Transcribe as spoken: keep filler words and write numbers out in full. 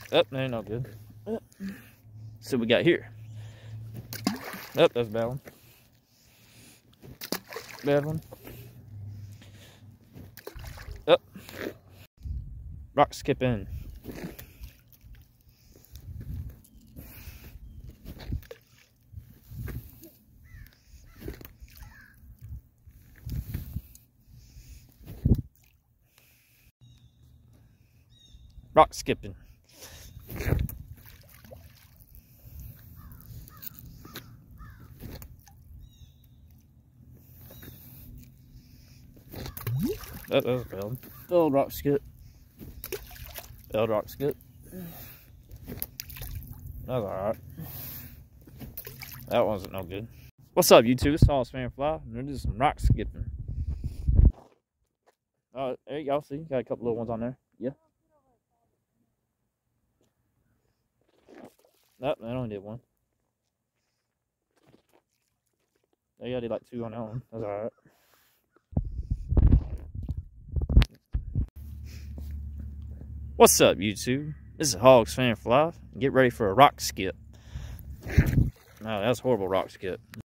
Oh, no, not good. Oh. So we got here. Oh, that's a bad one. Bad one. Oh. Rock skipping. Rock skipping. Oh, that was a failed. Failed rock skip. Failed rock skip. That's alright. That wasn't no good. What's up, YouTube? It's Hogs Fan Fly, and we're doing some rock skipping. Oh, there you go. See, got a couple little ones on there. Yeah. Nope, I only did one. There you go, I did like two on that one. That's alright. What's up, YouTube? This is Hogs Fan Fly. Get ready for a rock skip. No, that's a horrible rock skip.